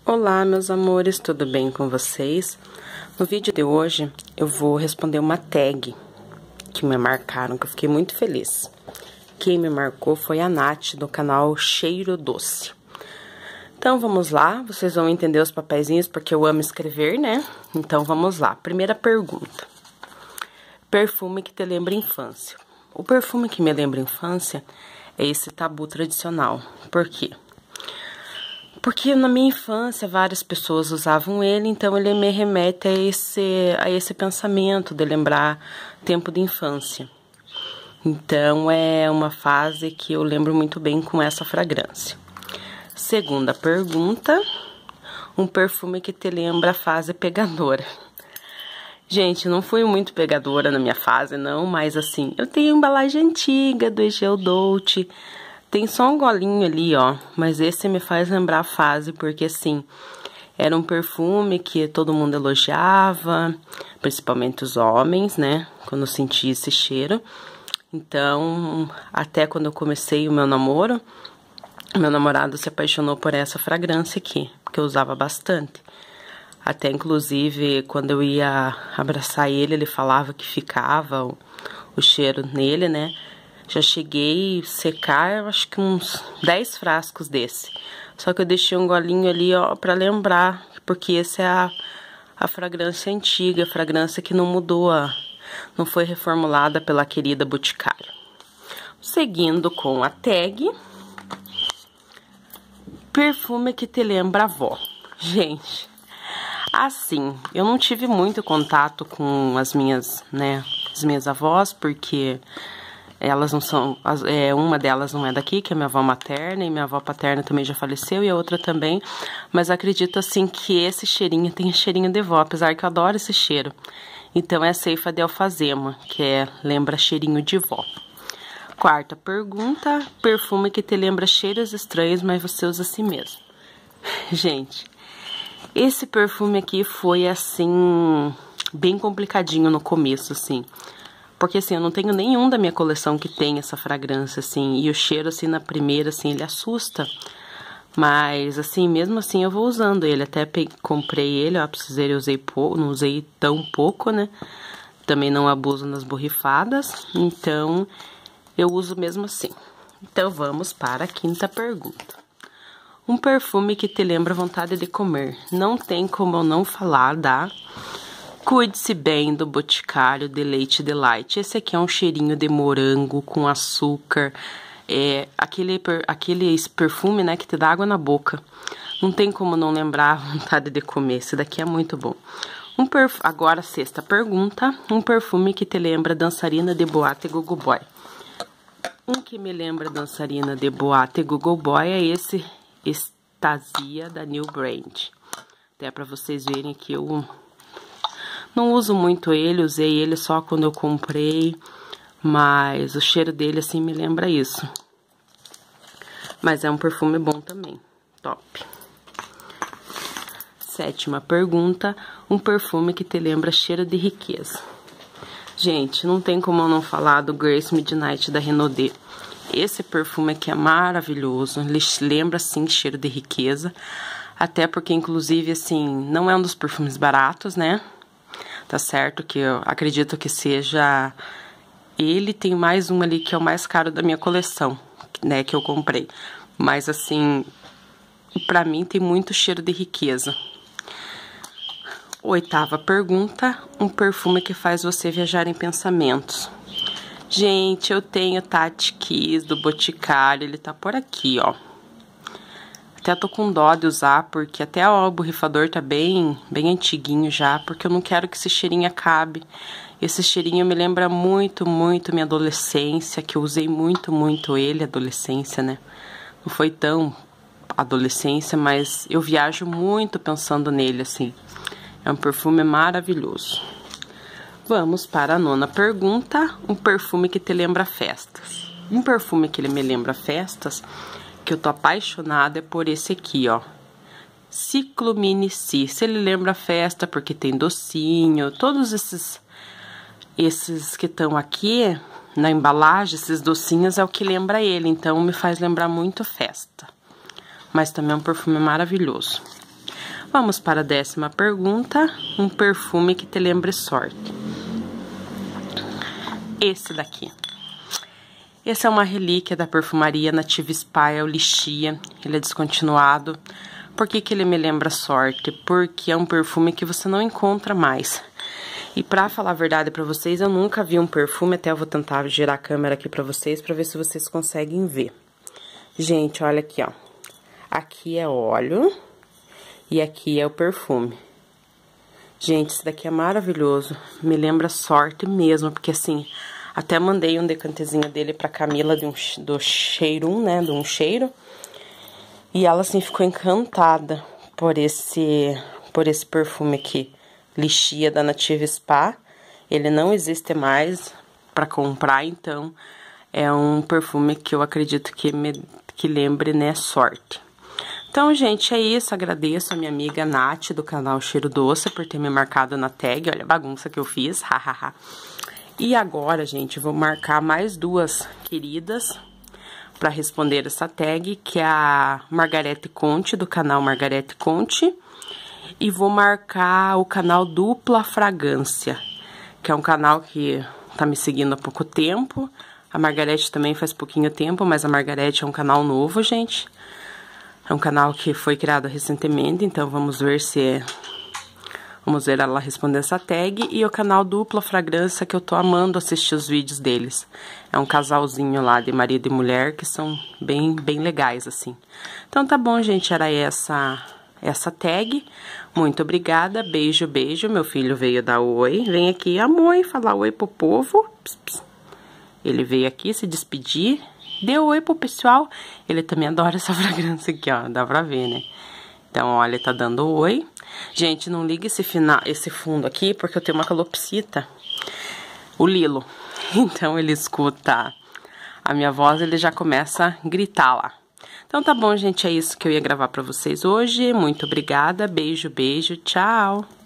Olá, meus amores, tudo bem com vocês? No vídeo de hoje, eu vou responder uma tag que me marcaram, que eu fiquei muito feliz. Quem me marcou foi a Nath, do canal Cheiro Doce. Então, vamos lá, vocês vão entender os papeizinhos, porque eu amo escrever, né? Então, vamos lá. Primeira pergunta. Perfume que te lembra infância. O perfume que me lembra infância é esse Tabu tradicional. Por quê? Porque na minha infância várias pessoas usavam ele, então ele me remete a esse pensamento de lembrar tempo de infância. Então é uma fase que eu lembro muito bem com essa fragrância. Segunda pergunta, um perfume que te lembra a fase pegadora. Gente, não fui muito pegadora na minha fase, não, mas assim, eu tenho embalagem antiga do Egeu Dolce. Tem só um golinho ali, ó, mas esse me faz lembrar a fase, porque assim, era um perfume que todo mundo elogiava, principalmente os homens, né, quando eu senti esse cheiro. Então, até quando eu comecei o meu namoro, meu namorado se apaixonou por essa fragrância aqui, que eu usava bastante. Até, inclusive, quando eu ia abraçar ele, ele falava que ficava o cheiro nele, né. Já cheguei a secar, eu acho que uns 10 frascos desse. Só que eu deixei um golinho ali, ó, pra lembrar, porque essa é a fragrância antiga, a fragrância que não mudou, não foi reformulada pela querida Boticário. Seguindo com a tag, perfume que te lembra a avó. Gente, assim, eu não tive muito contato com as minhas avós, porque elas não são, uma delas não é daqui, que é minha avó materna, e minha avó paterna também já faleceu, e a outra também, mas acredito assim que esse cheirinho tem cheirinho de vó, apesar que eu adoro esse cheiro. Então é a Ceifa de Alfazema, que lembra cheirinho de vó. Quarta pergunta, perfume que te lembra cheiros estranhos, mas você usa assim mesmo. Gente, esse perfume aqui foi assim, bem complicadinho no começo, assim. Porque, assim, eu não tenho nenhum da minha coleção que tem essa fragrância, assim. E o cheiro, assim, na primeira, assim, ele assusta. Mas, assim, mesmo assim, eu vou usando ele. Até comprei ele, ó, pra vocês verem, eu usei pouco, não usei tão pouco, né? Também não abuso nas borrifadas. Então, eu uso mesmo assim. Então, vamos para a quinta pergunta. Um perfume que te lembra vontade de comer. Não tem como eu não falar da Cuide-se Bem, do Boticário, de Leite Delight. Esse aqui é um cheirinho de morango com açúcar. É aquele perfume, né, que te dá água na boca. Não tem como não lembrar a vontade de comer. Esse daqui é muito bom. Agora, sexta pergunta. Um perfume que te lembra dançarina de boate Gogo Boy. Um que me lembra dançarina de boate Gogo Boy é esse Estasia, da New Brand. Até pra vocês verem que eu não uso muito ele, usei ele só quando eu comprei, mas o cheiro dele, assim, me lembra isso. Mas é um perfume bom também, top. Sétima pergunta, um perfume que te lembra cheiro de riqueza. Gente, não tem como eu não falar do Grace Midnight da Renaudet. Esse perfume aqui é maravilhoso, ele lembra, assim, cheiro de riqueza. Até porque, inclusive, assim, não é um dos perfumes baratos, né? Tá certo que eu acredito que seja... Ele tem mais um ali que é o mais caro da minha coleção, né, que eu comprei. Mas, assim, pra mim tem muito cheiro de riqueza. Oitava pergunta, um perfume que faz você viajar em pensamentos. Gente, eu tenho Tati Kiss, do Boticário, ele tá por aqui, ó. Até tô com dó de usar, porque até o borrifador tá bem antiguinho já, porque eu não quero que esse cheirinho acabe. Esse cheirinho me lembra muito, muito minha adolescência, que eu usei muito, muito ele, adolescência, né? Não foi tão adolescência, mas eu viajo muito pensando nele, assim. É um perfume maravilhoso. Vamos para a nona pergunta, um perfume que te lembra festas. Um perfume que ele me lembra festas, que eu tô apaixonada, é por esse aqui, ó. Cyclomini C. Se ele lembra a festa, porque tem docinho, todos esses que estão aqui na embalagem, esses docinhos, é o que lembra ele. Então, me faz lembrar muito festa. Mas também é um perfume maravilhoso. Vamos para a 10ª pergunta. Um perfume que te lembre sorte. Esse daqui. Esse é uma relíquia da perfumaria Native Spa, é o Lixia. Ele é descontinuado. Por que que ele me lembra sorte? Porque é um perfume que você não encontra mais. E pra falar a verdade pra vocês, eu nunca vi um perfume, até eu vou tentar girar a câmera aqui pra vocês ver se vocês conseguem ver. Gente, olha aqui, ó. Aqui é óleo e aqui é o perfume. Gente, esse daqui é maravilhoso, me lembra sorte mesmo, porque assim, até mandei um decantezinho dele pra Camila do cheiro, né, de um cheiro. E ela, assim, ficou encantada por esse perfume aqui. Lixia da Native Spa, ele não existe mais para comprar, então é um perfume que eu acredito que lembre, né, sorte. Então, gente, é isso, agradeço a minha amiga Nath do canal Cheiro Doce por ter me marcado na tag, olha a bagunça que eu fiz, hahaha. E agora, gente, vou marcar mais 2 queridas para responder essa tag, que é a Margarete Conte, do canal Margarete Conte. E vou marcar o canal Dupla Fragrância, que é um canal que tá me seguindo há pouco tempo. A Margarete também faz pouquinho tempo, mas a Margarete é um canal novo, gente. É um canal que foi criado recentemente, então vamos ver ela responder essa tag. E o canal Dupla Fragrância, que eu tô amando assistir os vídeos deles. É um casalzinho lá de marido e mulher que são bem legais, assim. Então tá bom, gente, era essa tag. Muito obrigada, beijo, beijo. Meu filho veio dar oi. Vem aqui, amor, falar oi pro povo. Pss, pss. Ele veio aqui se despedir. Deu oi pro pessoal. Ele também adora essa fragrância aqui, ó. Dá pra ver, né? Então, olha, ele tá dando oi. Gente, não liga esse fundo aqui, porque eu tenho uma calopsita. O Lilo. Então, ele escuta a minha voz, ele já começa a gritar lá. Então tá bom, gente, é isso que eu ia gravar pra vocês hoje. Muito obrigada, beijo, beijo, tchau!